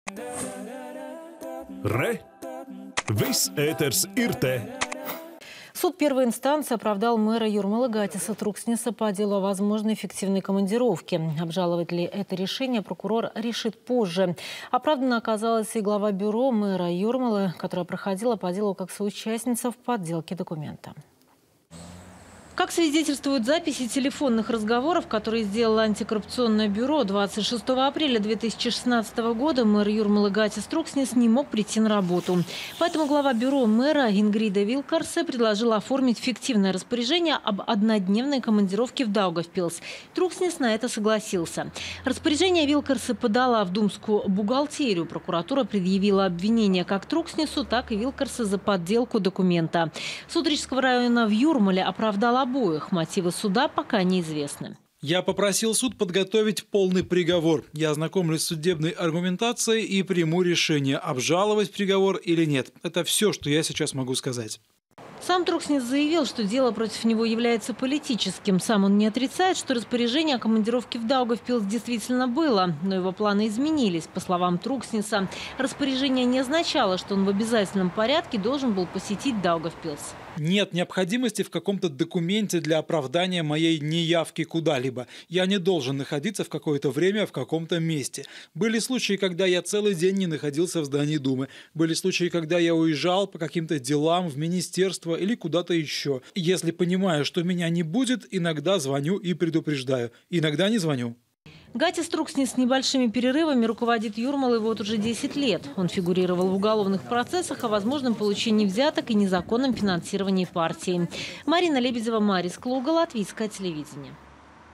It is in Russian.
Re! Viss ēters ir te! Суд первой инстанции оправдал мэра Юрмалы Гатиса Труксниса по делу о возможной фиктивной командировке. Обжаловать ли это решение прокурор решит позже. Оправдана оказалась и глава бюро мэра Юрмалы, которая проходила по делу как соучастница в подделке документа. Как свидетельствуют записи телефонных разговоров, которые сделало антикоррупционное бюро, 26 апреля 2016 года мэр Юрмалы Гатис Трукснис не мог прийти на работу. Поэтому глава бюро мэра Ингрида Вилкарсе предложила оформить фиктивное распоряжение об однодневной командировке в Даугавпилс. Трукснис на это согласился. Распоряжение Вилкарсе подала в думскую бухгалтерию. Прокуратура предъявила обвинение как Трукснису, так и Вилкарсе за подделку документа. Суд Рижского района в Юрмале оправдал обоих. Мотивы суда пока неизвестны. Я попросил суд подготовить полный приговор. Я ознакомлюсь с судебной аргументацией и приму решение, обжаловать приговор или нет. Это все, что я сейчас могу сказать. Сам Трукснис заявил, что дело против него является политическим. Сам он не отрицает, что распоряжение о командировке в Даугавпилс действительно было. Но его планы изменились. По словам Труксниса, распоряжение не означало, что он в обязательном порядке должен был посетить Даугавпилс. Нет необходимости в каком-то документе для оправдания моей неявки куда-либо. Я не должен находиться в какое-то время в каком-то месте. Были случаи, когда я целый день не находился в здании Думы. Были случаи, когда я уезжал по каким-то делам в министерство или куда-то еще. Если понимаю, что меня не будет, иногда звоню и предупреждаю. Иногда не звоню. Гатис Трукснис с небольшими перерывами руководит Юрмалой вот уже 10 лет. Он фигурировал в уголовных процессах о возможном получении взяток и незаконном финансировании партии. Марина Лебедева, Марис Клуга, Латвийское телевидение.